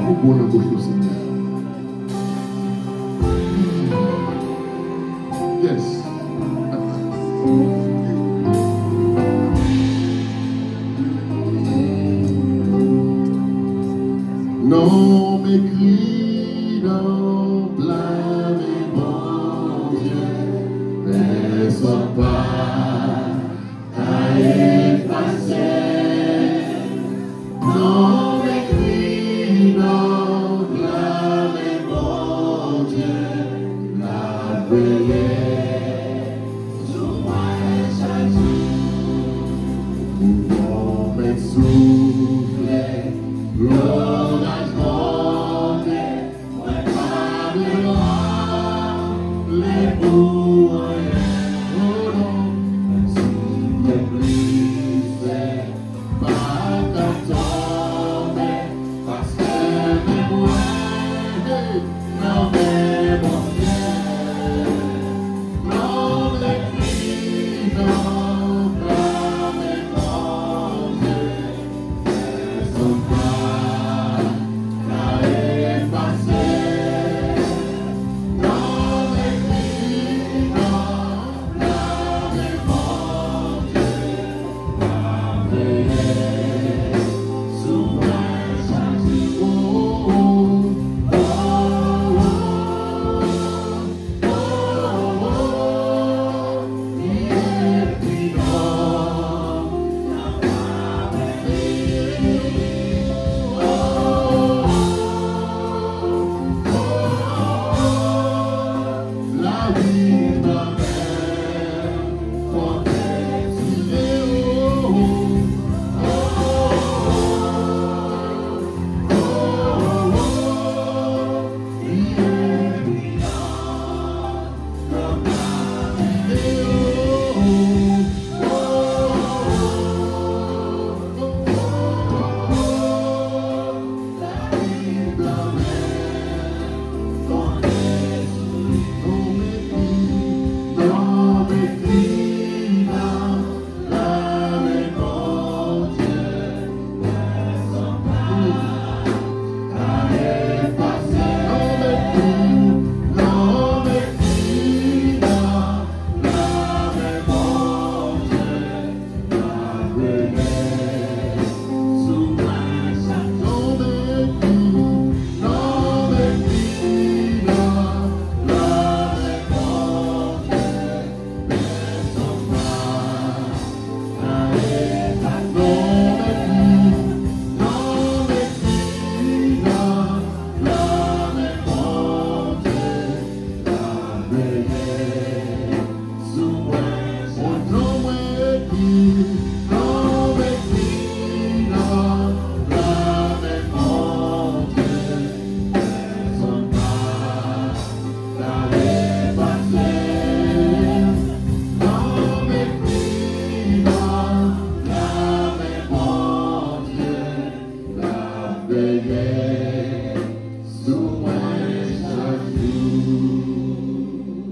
pour bon dans bouche au Seigneur. Yes. Non, m'écris, non, blâmer mon Dieu, ne sois pas à effacer. Non, m'écris, non, blâmer mon Dieu, la prière sur moi chaque jour, pour me souffler, l'orage. Parce que